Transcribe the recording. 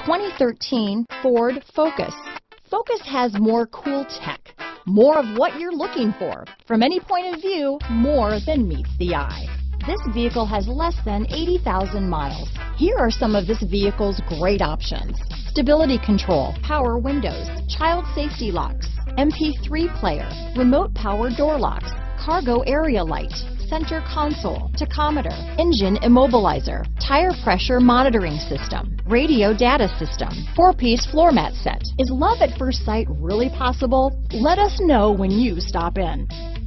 2013 Ford Focus. Focus has more cool tech, more of what you're looking for. From any point of view, more than meets the eye. This vehicle has less than 80,000 miles. Here are some of this vehicle's great options: stability control, power windows, child safety locks, MP3 player, remote power door locks, cargo area light, center console, tachometer, engine immobilizer, tire pressure monitoring system, radio data system, 4-piece floor mat set. Is love at first sight really possible? Let us know when you stop in.